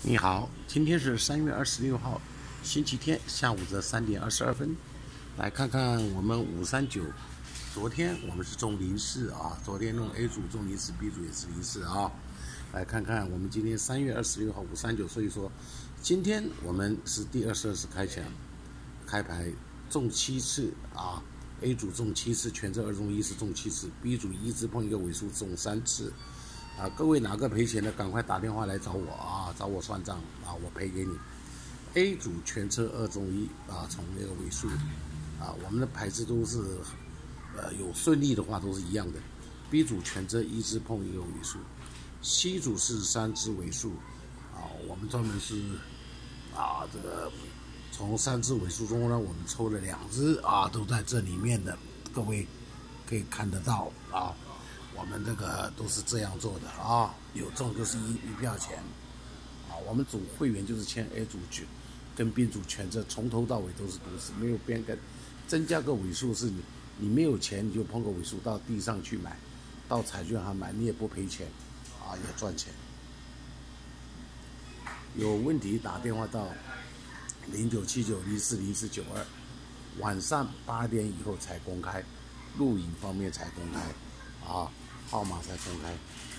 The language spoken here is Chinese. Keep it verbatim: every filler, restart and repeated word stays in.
你好，今天是三月二十六号，星期天下午的三点二十二分，来看看我们五三九。昨天我们是中零四啊，昨天用 A 组中零四 ，B 组也是零四啊。来看看我们今天三月二十六号五三九，所以说今天我们是第二十二次开抢，开牌中七次啊 ，A 组中七次，全这二中一是中七次 ，B 组一只碰一个尾数中三次。啊，各位哪个赔钱的，赶快打电话来找我啊，找我算账啊，我赔给你。A 组全车二中一啊，从那个尾数啊，我们的牌子都是呃有顺利的话都是一样的。B 组全车一只碰一个尾数 ，C 组是三只尾数啊，我们专门是啊这个从三只尾数中呢，我们抽了两只啊，都在这里面的，各位可以看得到啊。我们这个都是这样做的啊，有中就是一一票钱啊。我们组会员就是签 A 组去，跟 B 组全这从头到尾都是独市，没有变更。增加个尾数是你你没有钱你就碰个尾数到地上去买，到彩券行买你也不赔钱啊，也赚钱。有问题打电话到零九七九零四零四九二，晚上八点以后才公开，录影方面才公开啊。号码才公开，